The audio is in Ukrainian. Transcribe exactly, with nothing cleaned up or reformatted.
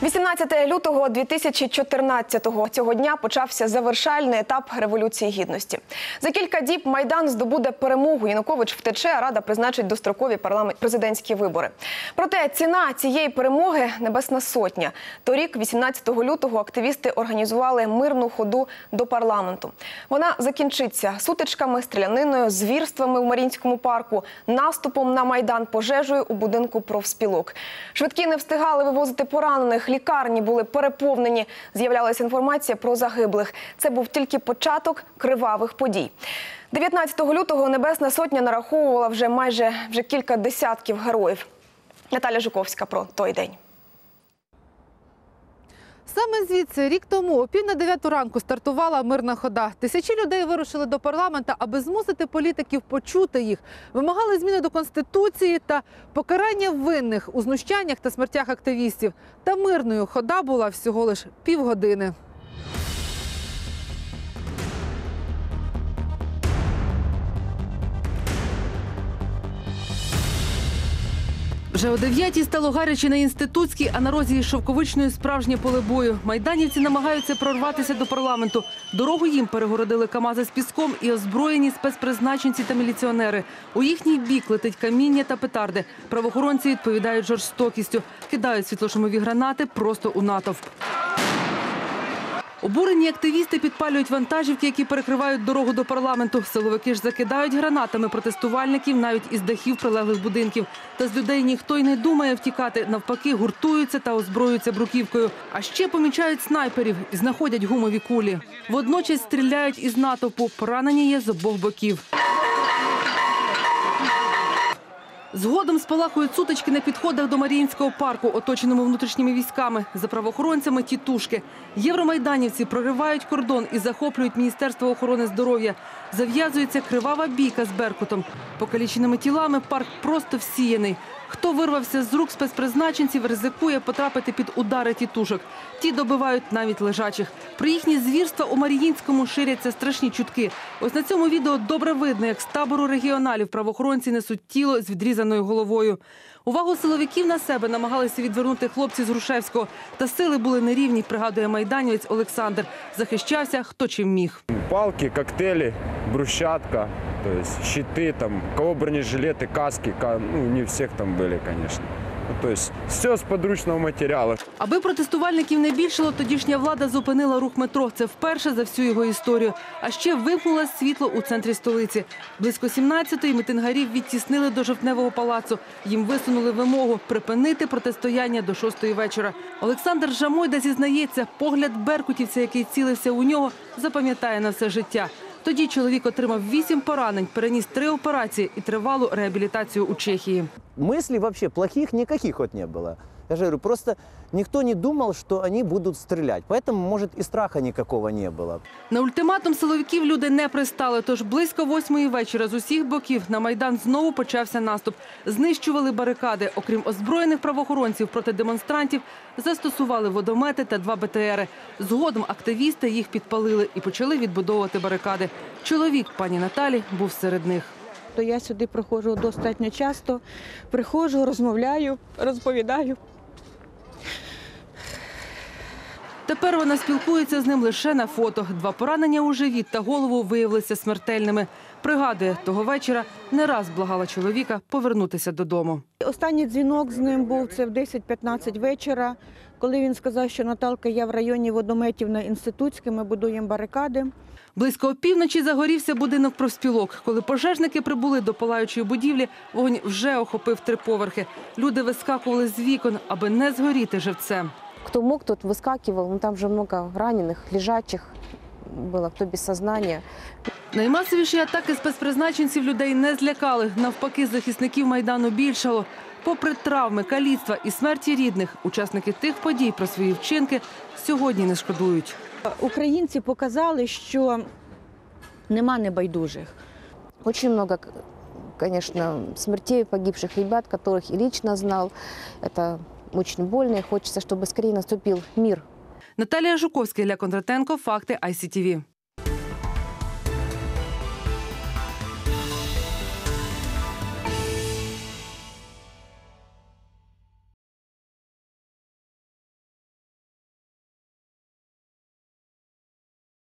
вісімнадцятого лютого дві тисячі чотирнадцятого цього дня почався завершальний етап Революції Гідності. За кілька діб Майдан здобуде перемогу, Янукович втече, а Рада призначить дострокові президентські вибори. Проте ціна цієї перемоги – Небесна Сотня. Торік, вісімнадцятого лютого, активісти організували мирну ходу до парламенту. Вона закінчиться сутичками, стріляниною, звірствами в Маріїнському парку, наступом на Майдан, пожежею у будинку профспілок. Швидкі не встигали вивозити поранених, лікарні були переповнені, з'являлася інформація про загиблих. Це був тільки початок кривавих подій. дев'ятнадцятого лютого Небесна Сотня нараховувала вже майже вже кілька десятків героїв. Наталя Жуковська про той день. Саме звідси рік тому о пів на дев'яту ранку стартувала мирна хода. Тисячі людей вирушили до парламенту, аби змусити політиків почути їх. Вимагали зміни до Конституції та покарання винних у знущаннях та смертях активістів. Та мирною хода була всього лише півгодини. Вже о дев'ятій стало гаряче на Інститутській, а на розі із Шовковичною справжнє поле бою. Майданівці намагаються прорватися до парламенту. Дорогу їм перегородили КАМАЗи з піском і озброєні спецпризначенці та міліціонери. У їхній бік летить каміння та петарди. Правоохоронці відповідають жорстокістю. Кидають світлошумові гранати просто у натовп. Обурені активісти підпалюють вантажівки, які перекривають дорогу до парламенту. Силовики ж закидають гранатами протестувальників навіть із дахів прилеглих будинків. Та з людей ніхто й не думає втікати. Навпаки, гуртуються та озброюються бруківкою. А ще помічають снайперів і знаходять гумові кулі. Водночас стріляють із натовпу. Поранені є з обох боків. Згодом спалахують сутички на підходах до Маріїнського парку, оточеному внутрішніми військами. За правоохоронцями – тітушки. Євромайданівці проривають кордон і захоплюють Міністерство охорони здоров'я. Зав'язується кривава бійка з Беркутом. Покаліченими тілами парк просто всіяний. Хто вирвався з рук спецпризначенців, ризикує потрапити під удари тітушок. Ті добивають навіть лежачих. Про їхні звірства у Маріїнському ширяться страшні чутки. Ось на цьому відео добре видно, як з табору регіоналів правоохоронці несуть тіло з відрізаною головою. Увагу силовиків на себе намагалися відвернути хлопці з Грушевського. Та сили були нерівні, пригадує майданівець Олександр. Захищався хто чим міг. Палки, коктейлі, брусчатка, то есть щиты, там, у кого бронежилеты, каски, ну, не всех там были, конечно. Ну, то есть все з подручного матеріалу. Аби протестувальників не більшало, тодішня влада зупинила рух метро. Це вперше за всю його історію. А ще вимкнуло світло у центрі столиці. Близько сімнадцятої мітингарів відтіснили до Жовтневого палацу. Їм висунули вимогу припинити протистояння до шостої вечора. Олександр Жамойда зізнається, погляд беркутівця, який цілився у нього, запам'ятає на все життя. Тоді чоловік отримав вісім поранень, переніс три операції і тривалу реабілітацію у Чехії. Мыслей вообще плохих никаких вот не было. Я же говорю, просто никто не думал, что они будут стрелять. Поэтому, может, и страха никакого не было. На ультиматум силовиків люди не пристали. Тож близько восьмої вечора з усіх боків на Майдан знову почався наступ. Знищували барикади. Окрім озброєних правоохоронців проти демонстрантів, застосували водомети та два Б Т Ери. Згодом активісти їх підпалили і почали відбудовувати барикади. Чоловік пані Наталі був серед них. То я сюди приходжу достатньо часто, приходжу, розмовляю, розповідаю. Тепер вона спілкується з ним лише на фото. Два поранення у живіт та голову виявилися смертельними. Пригадує, того вечора не раз благала чоловіка повернутися додому. Останній дзвінок з ним був це в десять-п'ятнадцять вечора, коли він сказав, що Наталка, я в районі водометів на Інститутській, ми будуємо барикади. Близько опівночі загорівся будинок профспілок. Коли пожежники прибули до палаючої будівлі, вогонь вже охопив три поверхи. Люди вискакували з вікон, аби не згоріти живцем. Кто мог, тот выскакивал. Ну, там же много раненых, лежачих было, кто без сознания. Наймасовіші атаки спецпризначенців людей не злякали. Навпаки, захисників Майдану більшало. Попри травми, каліцтва і смерті рідних, учасники тих подій про свої вчинки сьогодні не шкодують. Українці показали, що нема небайдужих. Очень много, конечно, смертей погибших ребят, которых и лично знал. Это очень больно, и хочется, чтобы скорее наступил мир. Наталія Жуковська, Ілля Кондратенко, Факти Ай Сі Ті Ві.